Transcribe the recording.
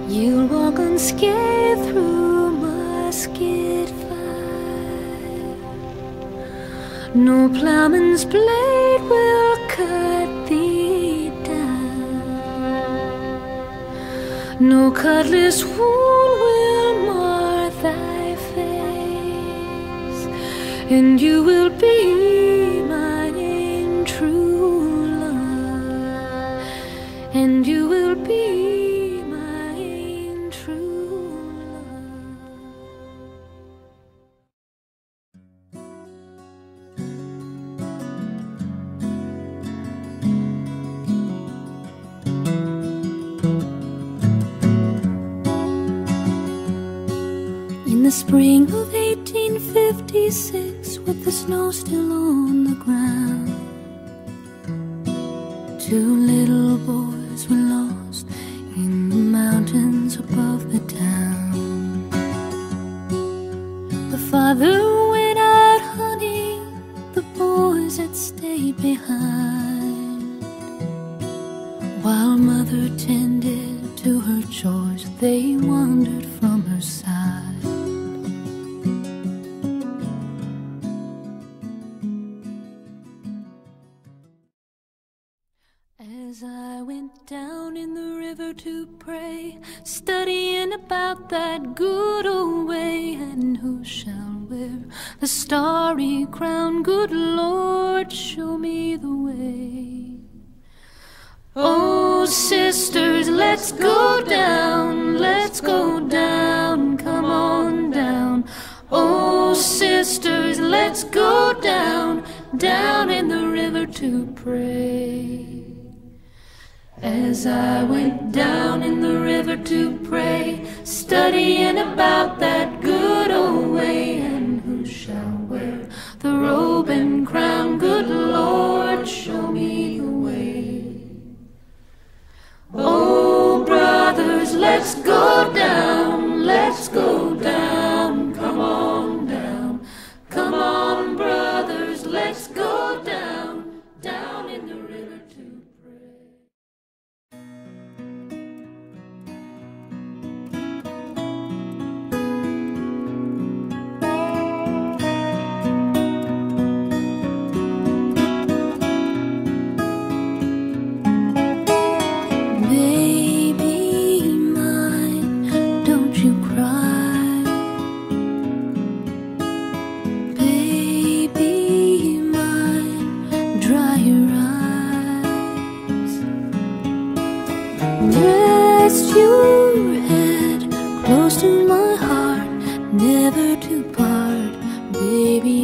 You'll walk unscathed through musket fire. No plowman's blade will cut thee down. No cutlass wound will mar thy face, and you will be mine true love, and you will be mine true love. In the spring of 1856, with the snow still on the ground, two little boys were lost in the mountains above the town. The father went out hunting, the boys had stayed behind. While mother tended to her chores, they wandered from her side. As I went down in the river to pray, studying about that good old way, and who shall wear the starry crown? Good Lord, show me the way. Oh, sisters, let's go down, come on down. Oh, sisters, let's go down, down in the river to pray. As I went down in the river to pray, studying about that good old way, and who shall wear the robe and crown? Good Lord, show me the way. Oh, brothers, let's go down, come on down. Come on, brothers, let's go down, down in the river to pray. Rest your head close to my heart, never to part, baby.